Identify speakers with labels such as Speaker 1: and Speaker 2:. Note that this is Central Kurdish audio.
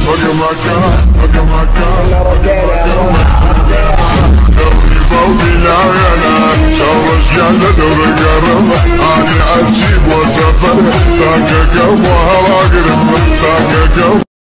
Speaker 1: بقى مكان دوري فوقي لا ينام شوش جنة دور قرب أنا أجيب وسفر ساكك وهلا قرب ساكك